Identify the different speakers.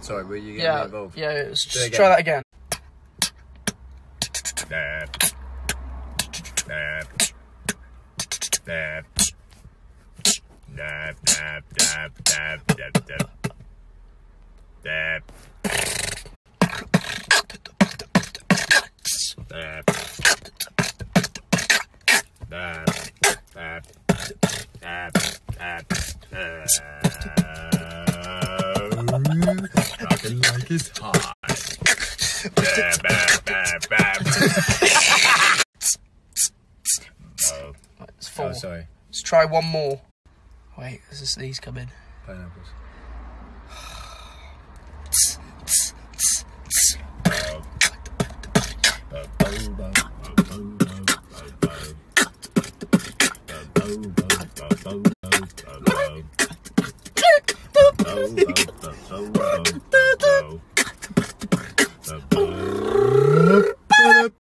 Speaker 1: Sorry, were you getting involved?
Speaker 2: Yeah, let's just try that again.
Speaker 1: Rockin' like it's hot.
Speaker 2: It's full.
Speaker 1: Oh, sorry.
Speaker 2: Let's try one more. Wait, there's these coming.
Speaker 1: Pineapples.